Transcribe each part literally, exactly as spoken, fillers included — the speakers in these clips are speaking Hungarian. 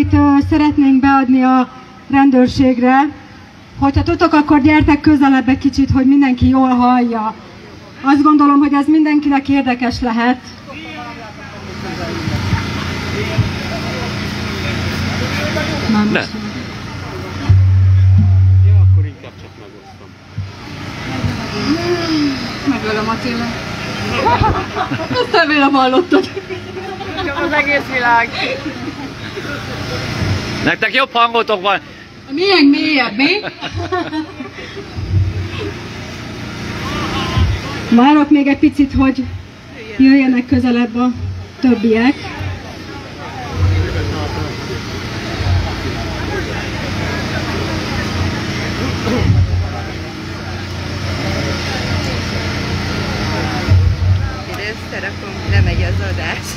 amit uh, szeretnénk beadni a rendőrségre. Hogyha tudtok, akkor gyertek közelebb egy kicsit, hogy mindenki jól hallja. Azt gondolom, hogy ez mindenkinek érdekes lehet. Nem. Ne. Ja, akkor inkább csak megosztom. Megölöm Attila. Ezt remélem hallottad. Az egész világ. Nektek jobb hangotok van. A miénk mélyebb, mi? Várok még egy picit, hogy jöjjenek közelebb a többiek. Összerakom, lemegy az adás.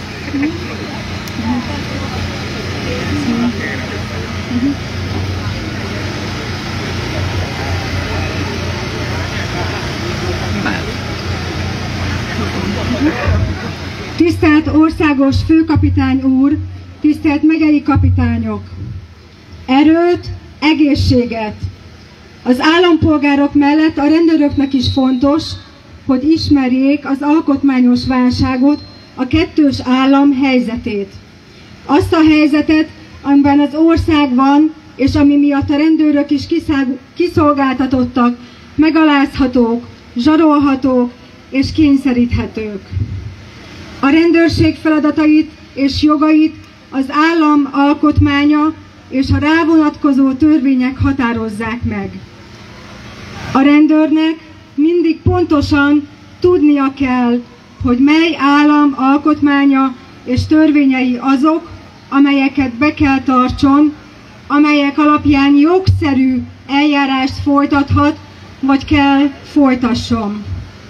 Tisztelt országos főkapitány úr, tisztelt megyei kapitányok! Erőt, egészséget! Az állampolgárok mellett a rendőröknek is fontos, hogy ismerjék az alkotmányos válságot, a kettős állam helyzetét. Azt a helyzetet, amiben az ország van, és ami miatt a rendőrök is kiszolgáltatottak, megalázhatók, zsarolhatók és kényszeríthetők. A rendőrség feladatait és jogait az állam alkotmánya és a rá vonatkozó törvények határozzák meg. A rendőrnek mindig pontosan tudnia kell, hogy mely állam alkotmánya és törvényei azok, amelyeket be kell tartson, amelyek alapján jogszerű eljárást folytathat, vagy kell folytasson.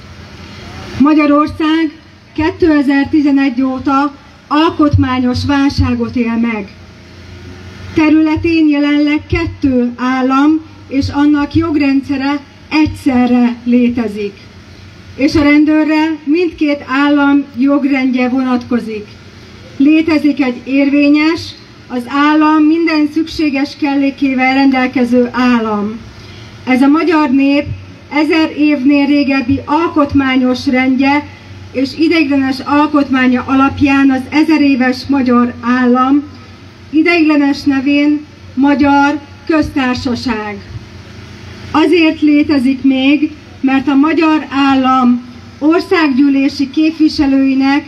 Magyarország kétezer-tizenegy óta alkotmányos válságot él meg. Területén jelenleg kettő állam és annak jogrendszere egyszerre létezik, és a rendőrre mindkét állam jogrendje vonatkozik. Létezik egy érvényes, az állam minden szükséges kellékével rendelkező állam. Ez a magyar nép ezer évnél régebbi alkotmányos rendje és ideiglenes alkotmánya alapján az ezeréves magyar állam, ideiglenes nevén Magyar Köztársaság. Azért létezik még, mert a magyar állam országgyűlési képviselőinek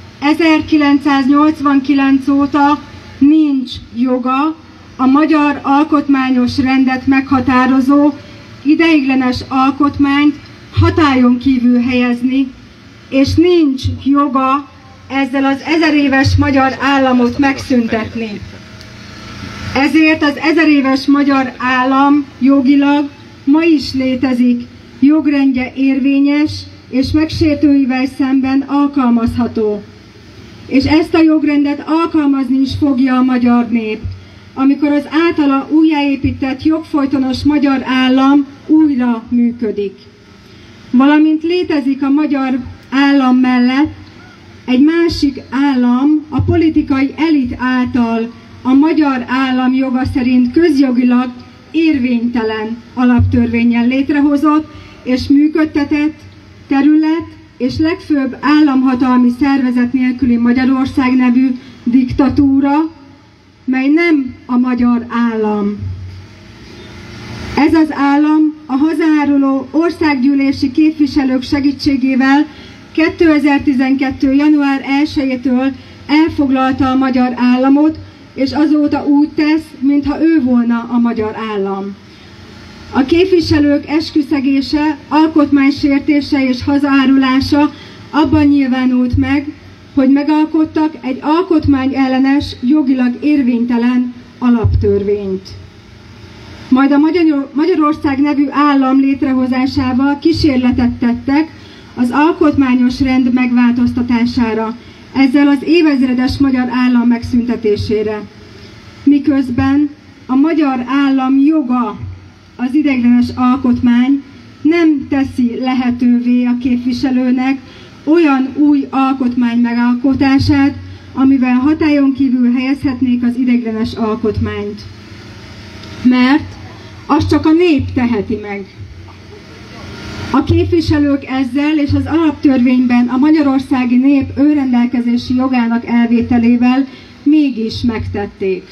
ezerkilencszáznyolcvankilenc óta nincs joga a magyar alkotmányos rendet meghatározó ideiglenes alkotmányt hatályon kívül helyezni, és nincs joga ezzel az ezeréves magyar államot megszüntetni. Ezért az ezeréves magyar állam jogilag ma is létezik, jogrendje érvényes és megsértőivel szemben alkalmazható. És ezt a jogrendet alkalmazni is fogja a magyar nép, amikor az általa újjáépített jogfolytonos magyar állam újra működik. Valamint létezik a magyar állam mellett egy másik állam, a politikai elit által a magyar állam joga szerint közjogilag érvénytelen alaptörvénnyel létrehozott és működtetett terület és legfőbb államhatalmi szervezet nélküli Magyarország nevű diktatúra, mely nem a magyar állam. Ez az állam a hazáruló országgyűlési képviselők segítségével kétezer-tizenkettő. január elsejétől elfoglalta a magyar államot, és azóta úgy tesz, mintha ő volna a magyar állam. A képviselők esküszegése, alkotmánysértése és hazaárulása abban nyilvánult meg, hogy megalkottak egy alkotmányellenes, jogilag érvénytelen alaptörvényt. Majd a Magyarország nevű állam létrehozásával kísérletet tettek az alkotmányos rend megváltoztatására, ezzel az évezredes magyar állam megszüntetésére. Miközben a magyar állam joga, az ideiglenes alkotmány nem teszi lehetővé a képviselőnek olyan új alkotmány megalkotását, amivel hatályon kívül helyezhetnék az ideiglenes alkotmányt. Mert azt csak a nép teheti meg. A képviselők ezzel és az alaptörvényben a magyarországi nép önrendelkezési jogának elvételével mégis megtették.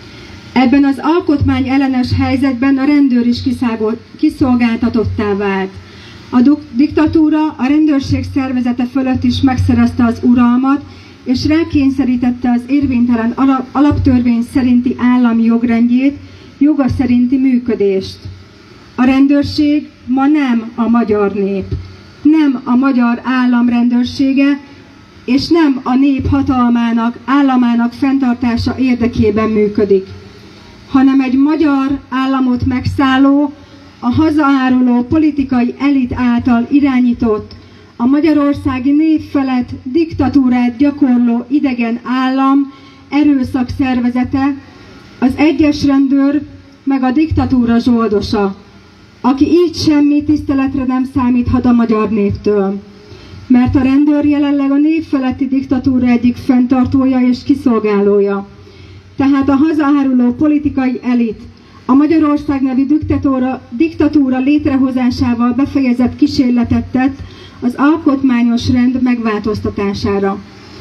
Ebben az alkotmány ellenes helyzetben a rendőr is kiszolgáltatottá vált. A diktatúra a rendőrség szervezete fölött is megszerezte az uralmat, és rákényszerítette az érvénytelen alaptörvény szerinti állami jogrendjét, joga szerinti működést. A rendőrség ma nem a magyar nép, nem a magyar állam rendőrsége, és nem a nép hatalmának, államának fenntartása érdekében működik, hanem egy magyar államot megszálló, a hazaáruló politikai elit által irányított, a magyarországi nép felett diktatúrát gyakorló idegen állam erőszak szervezete, az egyes rendőr meg a diktatúra zsoldosa, aki így semmi tiszteletre nem számíthat a magyar néptől. Mert a rendőr jelenleg a nép feletti diktatúra egyik fenntartója és kiszolgálója. Tehát a hazaáruló politikai elit a Magyarország nevű diktatúra, diktatúra létrehozásával befejezett kísérletet tett az alkotmányos rend megváltoztatására.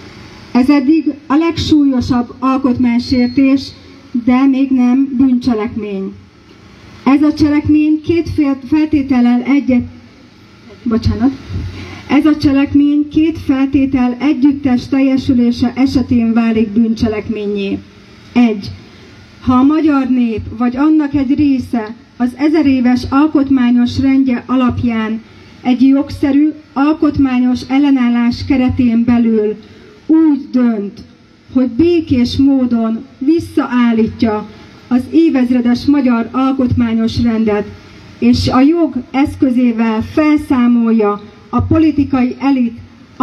Ez eddig a legsúlyosabb alkotmánysértés, de még nem bűncselekmény. Ez a cselekmény két feltétellel egyet... Bocsánat. Ez a cselekmény két feltétel együttes teljesülése esetén válik bűncselekménnyé. Egy. Ha a magyar nép vagy annak egy része az ezeréves alkotmányos rendje alapján egy jogszerű, alkotmányos ellenállás keretén belül úgy dönt, hogy békés módon visszaállítja az évezredes magyar alkotmányos rendet, és a jog eszközével felszámolja a politikai elit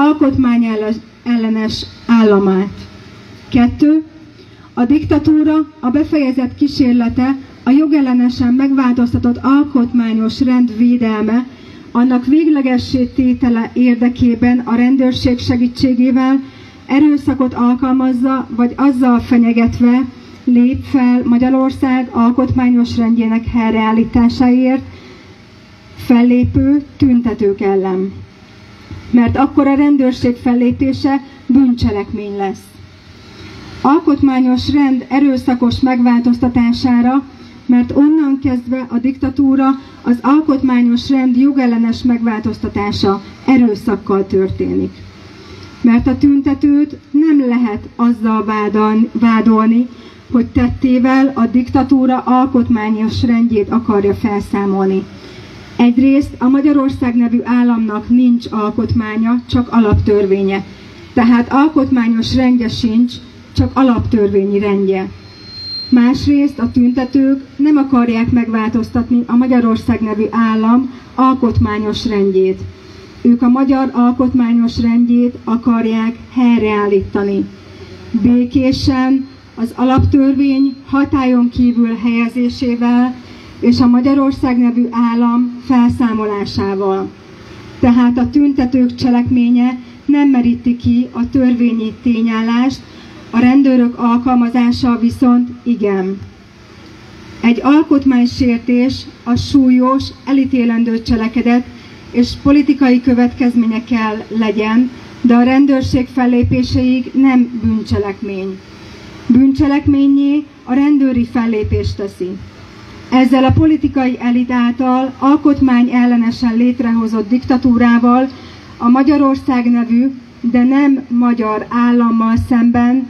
alkotmányellenes államát. Kettő. A diktatúra a befejezett kísérlete a jogellenesen megváltoztatott alkotmányos rend védelme, annak véglegessé tétele érdekében a rendőrség segítségével erőszakot alkalmazza, vagy azzal fenyegetve lép fel Magyarország alkotmányos rendjének helyreállításáért fellépő tüntetők ellen. Mert akkor a rendőrség fellépése bűncselekmény lesz. Alkotmányos rend erőszakos megváltoztatására, mert onnan kezdve a diktatúra az alkotmányos rend jogellenes megváltoztatása erőszakkal történik. Mert a tüntetőt nem lehet azzal vádolni, hogy tettével a diktatúra alkotmányos rendjét akarja felszámolni. Egyrészt a Magyarország nevű államnak nincs alkotmánya, csak alaptörvénye. Tehát alkotmányos rendje sincs, csak alaptörvényi rendje. Másrészt a tüntetők nem akarják megváltoztatni a Magyarország nevű állam alkotmányos rendjét. Ők a magyar alkotmányos rendjét akarják helyreállítani. Békésen, az alaptörvény hatályon kívül helyezésével és a Magyarország nevű állam felszámolásával. Tehát a tüntetők cselekménye nem meríti ki a törvényi tényállást, a rendőrök alkalmazása viszont igen. Egy alkotmánysértés a súlyos, elítélendő cselekedet és politikai következménye kell legyen, de a rendőrség fellépéseig nem bűncselekmény. Bűncselekménnyé a rendőri fellépést teszi. Ezzel a politikai elit által alkotmány ellenesen létrehozott diktatúrával a Magyarország nevű, de nem magyar állammal szemben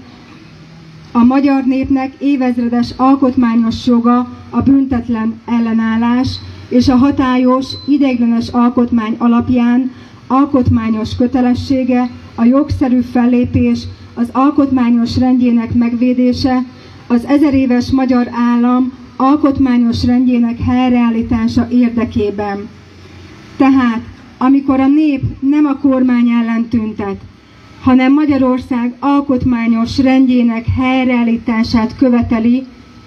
a magyar népnek évezredes alkotmányos joga a büntetlen ellenállás és a hatályos, ideiglenes alkotmány alapján alkotmányos kötelessége a jogszerű fellépés, az alkotmányos rendjének megvédése, az ezeréves magyar állam alkotmányos rendjének helyreállítása érdekében. Tehát, amikor a nép nem a kormány ellen tüntet, hanem Magyarország alkotmányos rendjének helyreállítását követeli,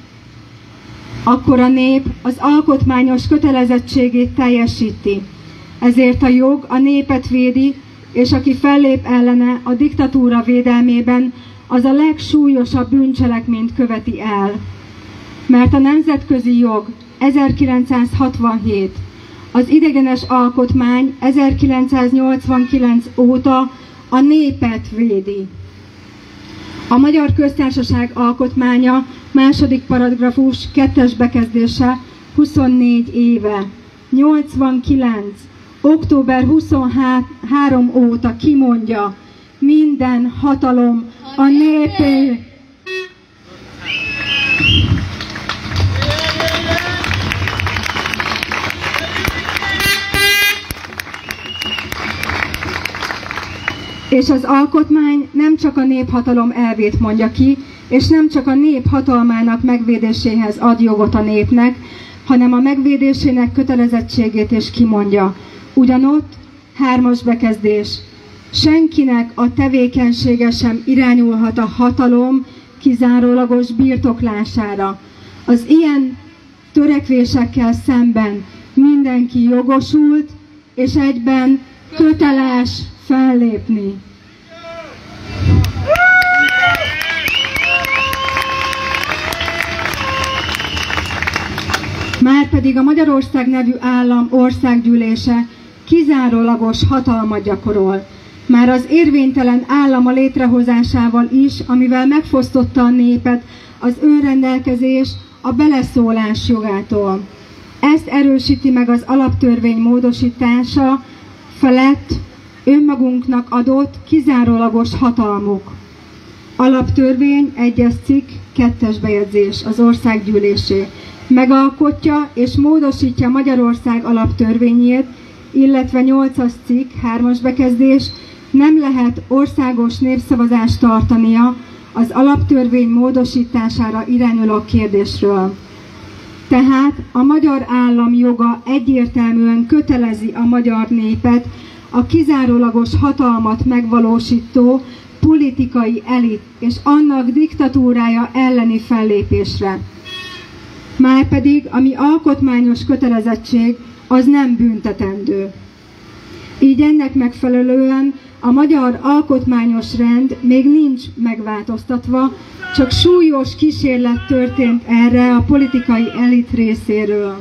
akkor a nép az alkotmányos kötelezettségét teljesíti. Ezért a jog a népet védi, és aki fellép ellene a diktatúra védelmében, az a legsúlyosabb bűncselekményt követi el. Mert a nemzetközi jog ezerkilencszázhatvanhét, az ideiglenes alkotmány ezerkilencszáznyolcvankilenc óta a népet védi. A Magyar Köztársaság alkotmánya második paragrafus kettes bekezdése huszonnégy éve, nyolcvankilenc. október huszonhárom óta kimondja, minden hatalom a népé. És az alkotmány nem csak a néphatalom elvét mondja ki, és nem csak a nép hatalmának megvédéséhez ad jogot a népnek, hanem a megvédésének kötelezettségét is kimondja. Ugyanott, hármas bekezdés, senkinek a tevékenysége sem irányulhat a hatalom kizárólagos birtoklására. Az ilyen törekvésekkel szemben mindenki jogosult, és egyben köteles fellépni. Márpedig a Magyarország nevű állam országgyűlése kizárólagos hatalmat gyakorol. Már az érvénytelen állama létrehozásával is, amivel megfosztotta a népet az önrendelkezés, a beleszólás jogától. Ezt erősíti meg az alaptörvény módosítása felett önmagunknak adott kizárólagos hatalmuk. Alaptörvény, egyes cikk, kettes bejegyzés, az országgyűlésé. Megalkotja és módosítja Magyarország alaptörvényét, illetve nyolcas cikk, hármas bekezdés, nem lehet országos népszavazást tartania az alaptörvény módosítására irányuló kérdésről. Tehát a magyar állam joga egyértelműen kötelezi a magyar népet a kizárólagos hatalmat megvalósító politikai elit és annak diktatúrája elleni fellépésre. Márpedig, ami alkotmányos kötelezettség, az nem büntetendő. Így ennek megfelelően a magyar alkotmányos rend még nincs megváltoztatva, csak súlyos kísérlet történt erre a politikai elit részéről.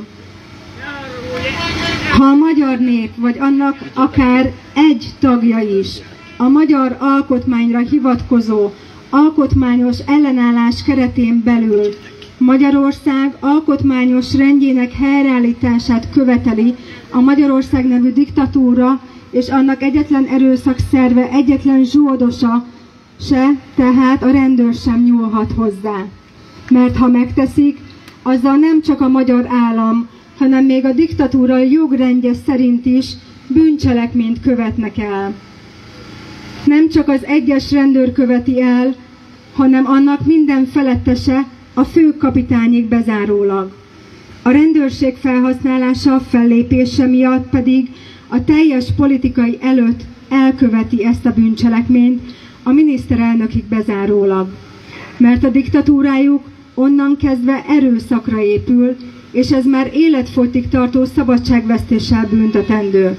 Ha a magyar nép, vagy annak akár egy tagja is a magyar alkotmányra hivatkozó alkotmányos ellenállás keretén belül Magyarország alkotmányos rendjének helyreállítását követeli a Magyarország nevű diktatúra, és annak egyetlen erőszakszerve, egyetlen zsoldosa se, tehát a rendőr sem nyúlhat hozzá. Mert ha megteszik, azzal nem csak a magyar állam, hanem még a diktatúra jogrendje szerint is bűncselekményt követnek el. Nem csak az egyes rendőr követi el, hanem annak minden felettese, a főkapitányig bezárólag. A rendőrség felhasználása, fellépése miatt pedig a teljes politikai előtt elköveti ezt a bűncselekményt, a miniszterelnökig bezárólag. Mert a diktatúrájuk onnan kezdve erőszakra épül, és ez már életfogytig tartó szabadságvesztéssel büntetendő.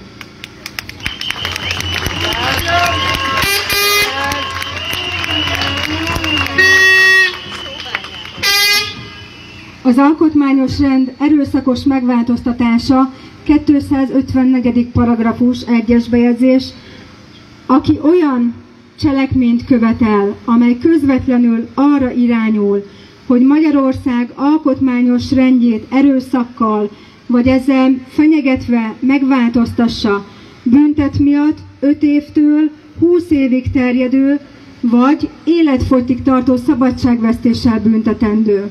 Az alkotmányos rend erőszakos megváltoztatása, kétszázötvennegyedik paragrafus, egyes bejegyzés, aki olyan cselekményt követel, amely közvetlenül arra irányul, hogy Magyarország alkotmányos rendjét erőszakkal, vagy ezzel fenyegetve megváltoztassa, büntet miatt öt évtől húsz évig terjedő, vagy életfogytig tartó szabadságvesztéssel büntetendő.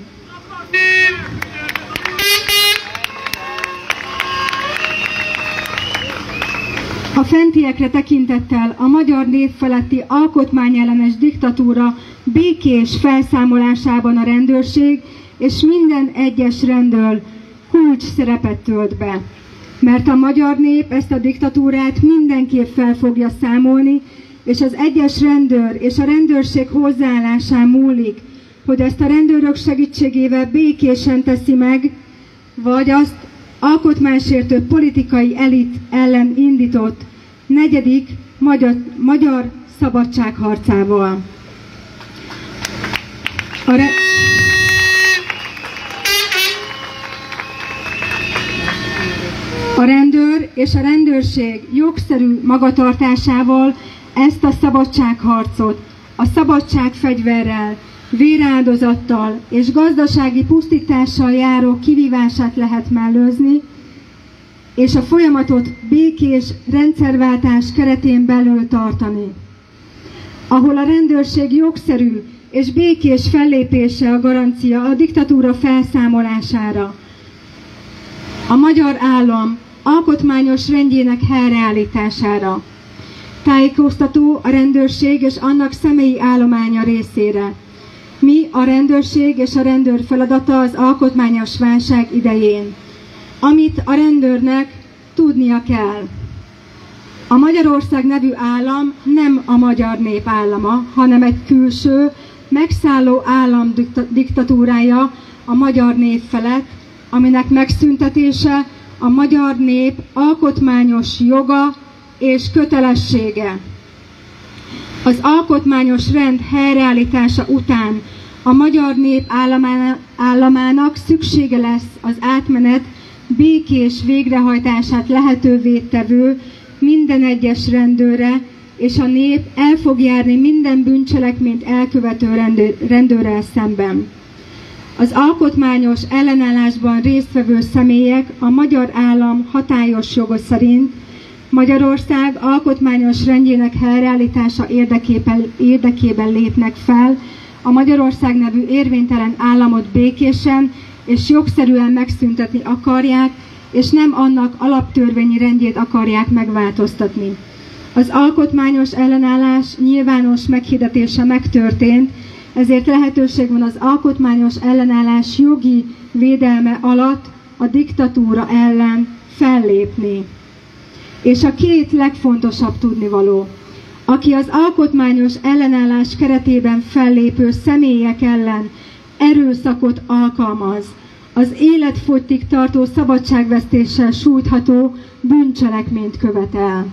A fentiekre tekintettel a magyar nép feletti alkotmányellenes diktatúra békés felszámolásában a rendőrség és minden egyes rendőr kulcs szerepet tölt be. Mert a magyar nép ezt a diktatúrát mindenképp fel fogja számolni, és az egyes rendőr és a rendőrség hozzáállásán múlik, hogy ezt a rendőrök segítségével békésen teszi meg, vagy azt alkotmánysértő politikai elit ellen indított negyedik magyar, magyar szabadságharcával. A re- A rendőr és a rendőrség jogszerű magatartásával ezt a szabadságharcot a szabadságfegyverrel, véráldozattal és gazdasági pusztítással járó kivívását lehet mellőzni, és a folyamatot békés rendszerváltás keretén belül tartani, ahol a rendőrség jogszerű és békés fellépése a garancia a diktatúra felszámolására. A magyar állam alkotmányos rendjének helyreállítására. Tájékoztató a rendőrség és annak személyi állománya részére. Mi a rendőrség és a rendőr feladata az alkotmányos válság idején, amit a rendőrnek tudnia kell. A Magyarország nevű állam nem a magyar nép állama, hanem egy külső, megszálló állam diktatúrája a magyar nép felett, aminek megszüntetése a magyar nép alkotmányos joga és kötelessége. Az alkotmányos rend helyreállítása után a magyar nép államának, államának szüksége lesz az átmenet békés végrehajtását lehetővé tevő minden egyes rendőrre, és a nép el fog járni minden bűncselekményt elkövető rendőr, rendőrrel szemben. Az alkotmányos ellenállásban résztvevő személyek a magyar állam hatályos joga szerint Magyarország alkotmányos rendjének helyreállítása érdekében, érdekében lépnek fel, a Magyarország nevű érvénytelen államot békésen és jogszerűen megszüntetni akarják, és nem annak alaptörvényi rendjét akarják megváltoztatni. Az alkotmányos ellenállás nyilvános meghirdetése megtörtént, ezért lehetőség van az alkotmányos ellenállás jogi védelme alatt a diktatúra ellen fellépni. És a két legfontosabb tudnivaló, aki az alkotmányos ellenállás keretében fellépő személyek ellen erőszakot alkalmaz, az életfogytig tartó szabadságvesztéssel sújtható bűncselekményt követel.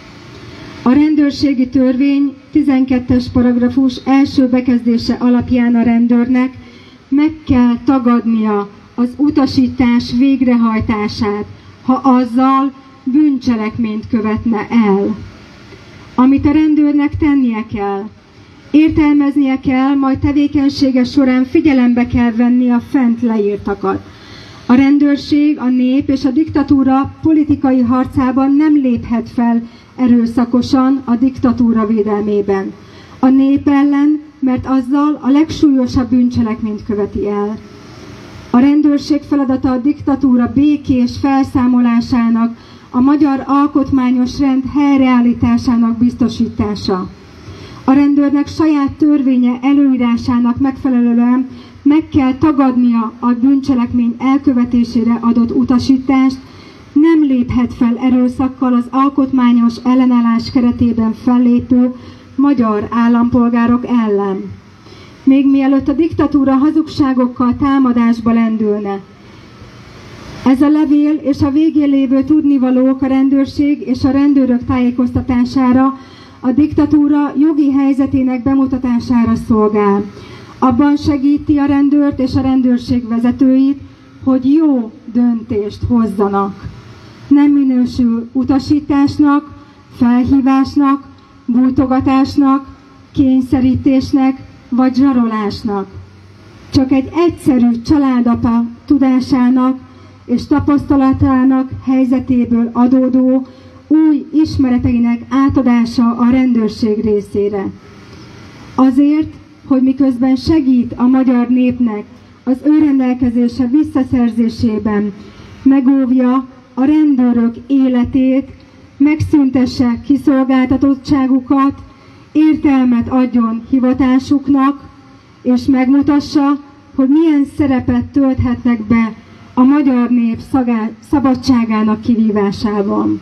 A rendőrségi törvény tizenkettes paragrafus első bekezdése alapján a rendőrnek meg kell tagadnia az utasítás végrehajtását, ha azzal bűncselekményt követne el. Amit a rendőrnek tennie kell, értelmeznie kell, majd tevékenysége során figyelembe kell venni a fent leírtakat. A rendőrség, a nép és a diktatúra politikai harcában nem léphet fel erőszakosan a diktatúra védelmében. A nép ellen, mert azzal a legsúlyosabb bűncselekményt követi el. A rendőrség feladata a diktatúra békés felszámolásának, a magyar alkotmányos rend helyreállításának biztosítása. A rendőrnek saját törvénye előírásának megfelelően meg kell tagadnia a bűncselekmény elkövetésére adott utasítást, nem léphet fel erőszakkal az alkotmányos ellenállás keretében fellépő magyar állampolgárok ellen. Még mielőtt a diktatúra hazugságokkal támadásba lendülne. Ez a levél és a végén lévő tudnivalók a rendőrség és a rendőrök tájékoztatására, a diktatúra jogi helyzetének bemutatására szolgál. Abban segíti a rendőrt és a rendőrség vezetőit, hogy jó döntést hozzanak. Nem minősül utasításnak, felhívásnak, bújtogatásnak, kényszerítésnek vagy zsarolásnak. Csak egy egyszerű családapa tudásának és tapasztalatának helyzetéből adódó új ismereteinek átadása a rendőrség részére. Azért, hogy miközben segít a magyar népnek az önrendelkezése visszaszerzésében, megóvja a rendőrök életét, megszüntesse kiszolgáltatottságukat, értelmet adjon hivatásuknak, és megmutassa, hogy milyen szerepet tölthetnek be a magyar nép szabadságának kivívásában.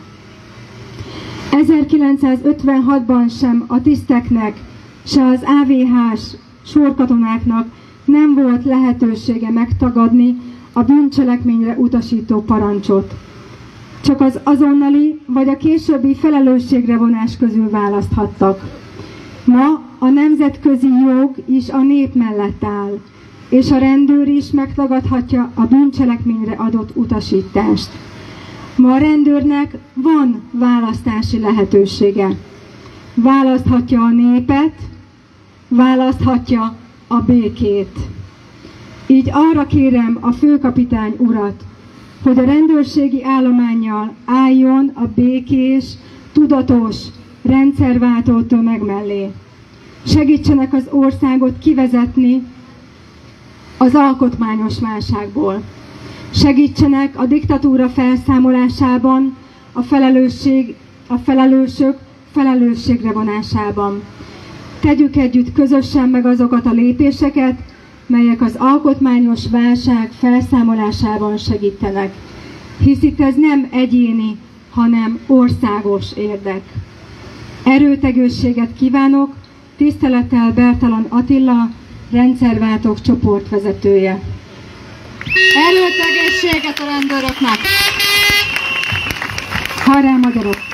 ezerkilencszázötvenhatban sem a tiszteknek, se az á vé hás sorkatonáknak nem volt lehetősége megtagadni a bűncselekményre utasító parancsot. Csak az azonnali vagy a későbbi felelősségre vonás közül választhattak. Ma a nemzetközi jog is a nép mellett áll, és a rendőr is megtagadhatja a bűncselekményre adott utasítást. Ma a rendőrnek van választási lehetősége. Választhatja a népet, választhatja a békét. Így arra kérem a főkapitány urat, hogy a rendőrségi állománnyal álljon a békés, tudatos, rendszerváltó tömeg mellé. Segítsenek az országot kivezetni az alkotmányos válságból. Segítsenek a diktatúra felszámolásában, a, felelősség, a felelősök felelősségre vonásában. Tegyük együtt közösen meg azokat a lépéseket, melyek az alkotmányos válság felszámolásában segítenek. Hisz itt ez nem egyéni, hanem országos érdek. Erőtegősséget kívánok, tisztelettel Bertalan Attila, rendszerváltók csoportvezetője. Erőtegészséget a rendőröknek! Hajrá, magyarok!